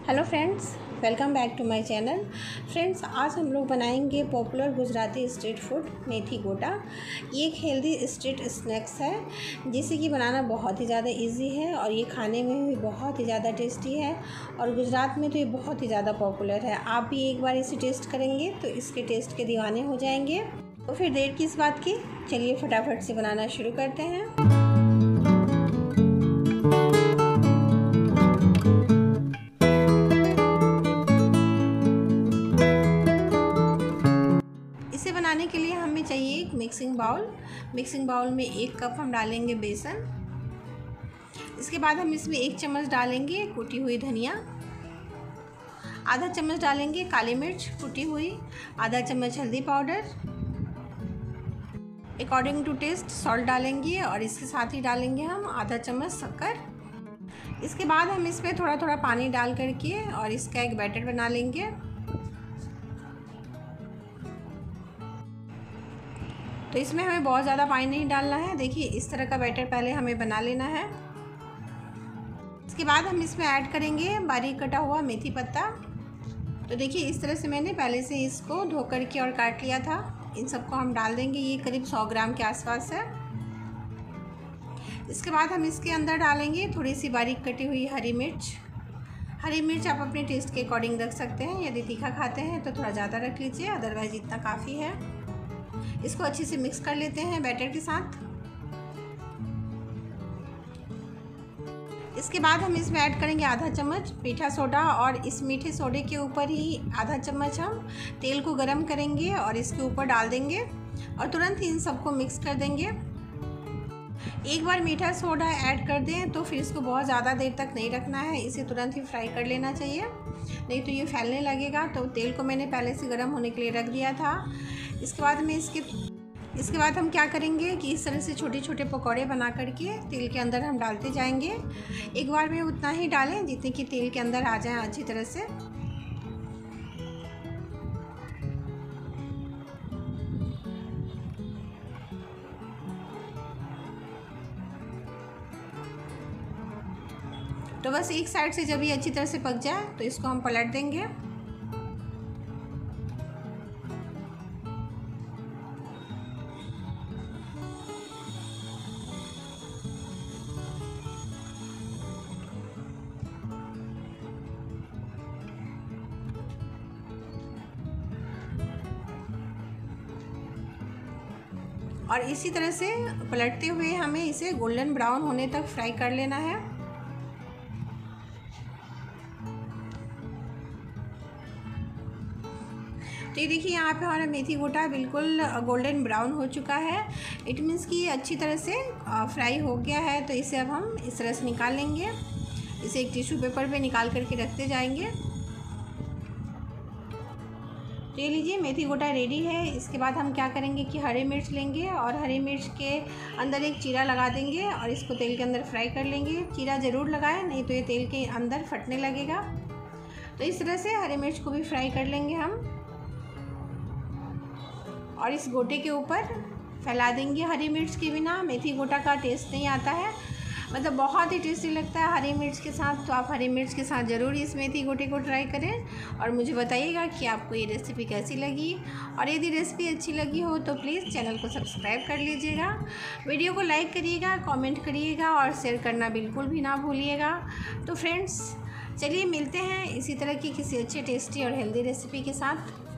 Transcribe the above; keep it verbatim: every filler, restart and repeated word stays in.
Hello friends, welcome back to my channel. Friends, आज हम लोग बनाएंगे popular Gujarati street food methi gota. ये एक हेल्दी स्ट्रीट स्नैक्स है जिसे कि बनाना बहुत ही ज़्यादा इजी है और ये खाने में भी बहुत ही ज़्यादा टेस्टी है और गुजरात में तो ये बहुत ही ज़्यादा पॉपुलर है। आप भी एक बार इसे टेस्ट करेंगे तो इसके टेस्ट के दीवाने हो जाएंगे। तो फिर देर किस बात की, चलिए फटाफट से बनाना शुरू करते हैं। इसे बनाने के लिए हमें चाहिए एक मिक्सिंग बाउल। मिक्सिंग बाउल में एक कप हम डालेंगे बेसन। इसके बाद हम इसमें एक चम्मच डालेंगे कुटी हुई धनिया, आधा चम्मच डालेंगे काली मिर्च कुटी हुई, आधा चम्मच हल्दी powder, according to taste salt डालेंगे और इसके साथ ही डालेंगे हम आधा चम्मच शक्कर। इसके बाद हम इसमें थोड़ा थोड़ा पानी डाल करके और इसका एक बैटर बना लेंगे। तो इसमें हमें बहुत ज़्यादा पानी नहीं डालना है। देखिए, इस तरह का बैटर पहले हमें बना लेना है। इसके बाद हम इसमें ऐड करेंगे बारीक कटा हुआ मेथी पत्ता। तो देखिए, इस तरह से मैंने पहले से इसको धो कर के और काट लिया था। इन सबको हम डाल देंगे। ये करीब सौ ग्राम के आसपास है। इसके बाद हम इसके अंदर डालेंगे थोड़ी सी बारीक कटी हुई हरी मिर्च। हरी मिर्च आप अपने टेस्ट के अकॉर्डिंग रख सकते हैं। यदि तीखा खाते हैं तो थोड़ा ज़्यादा रख लीजिए, अदरवाइज़ इतना काफ़ी है। इसको अच्छे से मिक्स कर लेते हैं बैटर के साथ। इसके बाद हम इसमें ऐड करेंगे आधा चम्मच मीठा सोडा और इस मीठे सोडे के ऊपर ही आधा चम्मच हम तेल को गरम करेंगे और इसके ऊपर डाल देंगे और तुरंत ही इन सबको मिक्स कर देंगे। एक बार मीठा सोडा ऐड कर दें तो फिर इसको बहुत ज़्यादा देर तक नहीं रखना है, इसे तुरंत ही फ्राई कर लेना चाहिए, नहीं तो ये फैलने लगेगा। तो तेल को मैंने पहले से गर्म होने के लिए रख दिया था। इसके बाद में इसके इसके बाद हम क्या करेंगे कि इस तरह से छोटे छोटे पकौड़े बना करके तेल के अंदर हम डालते जाएंगे। एक बार में उतना ही डालें जितने कि तेल के अंदर आ जाए अच्छी तरह से। तो बस एक साइड से जब ये अच्छी तरह से पक जाए तो इसको हम पलट देंगे। और इसी तरह से पलटते हुए हमें इसे गोल्डन ब्राउन होने तक फ्राई कर लेना है। तो ये देखिए, यहाँ पे हमारा मेथी गोटा बिल्कुल गोल्डन ब्राउन हो चुका है। इट मीन्स कि ये अच्छी तरह से फ्राई हो गया है। तो इसे अब हम इस तरह से निकाल लेंगे। इसे एक टिश्यू पेपर पे निकाल करके रखते जाएंगे। तो ये लीजिए, मेथी गोटा रेडी है। इसके बाद हम क्या करेंगे कि हरी मिर्च लेंगे और हरी मिर्च के अंदर एक चीरा लगा देंगे और इसको तेल के अंदर फ्राई कर लेंगे। चीरा ज़रूर लगाएं, नहीं तो ये तेल के अंदर फटने लगेगा। तो इस तरह से हरी मिर्च को भी फ्राई कर लेंगे हम और इस गोटे के ऊपर फैला देंगे। हरी मिर्च के बिना मेथी गोटा का टेस्ट नहीं आता है, मतलब बहुत ही टेस्टी लगता है हरी मिर्च के साथ। तो आप हरी मिर्च के साथ ज़रूर इस मेथी गोटे को ट्राई करें और मुझे बताइएगा कि आपको ये रेसिपी कैसी लगी। और यदि रेसिपी अच्छी लगी हो तो प्लीज़ चैनल को सब्सक्राइब कर लीजिएगा, वीडियो को लाइक करिएगा, कमेंट करिएगा और शेयर करना बिल्कुल भी ना भूलिएगा। तो फ्रेंड्स, चलिए मिलते हैं इसी तरह की किसी अच्छे टेस्टी और हेल्दी रेसिपी के साथ।